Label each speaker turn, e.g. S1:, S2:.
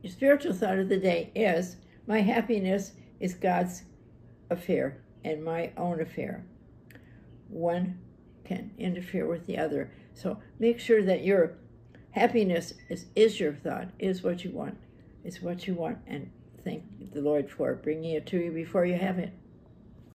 S1: your spiritual thought of the day is, my happiness is God's affair and my own affair. One can interfere with the other. So make sure that your happiness is your thought, is what you want. It's what you want, and thank the Lord for bringing it to you before you have it.